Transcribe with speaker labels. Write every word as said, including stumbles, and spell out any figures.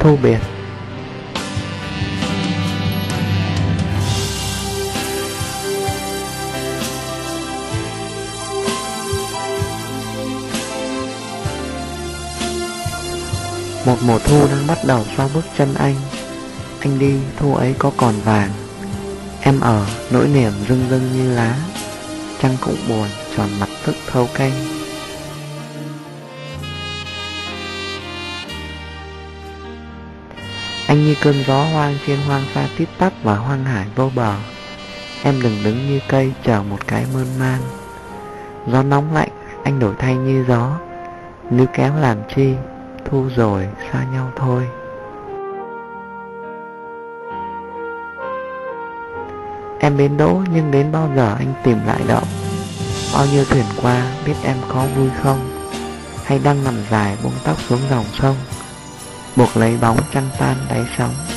Speaker 1: thu biệt. Một mùa thu đang bắt đầu xoa bước chân anh. Anh đi thu ấy có còn vàng. Em ở nỗi niềm rưng rưng như lá. Trăng cũng buồn tròn mặt thức thâu canh. Anh như cơn gió hoang trên hoang xa tít tắp và hoang hải vô bờ. Em đừng đứng như cây chờ một cái mơn man. Gió nóng lạnh anh đổi thay như gió. Níu kéo làm chi, thu rồi xa nhau thôi. Em bến đỗ nhưng đến bao giờ anh tìm lại đậu. Bao nhiêu thuyền qua biết em có vui không. Hay đang nằm dài buông tóc xuống dòng sông. Buộc lấy bóng trăng tan đáy sóng.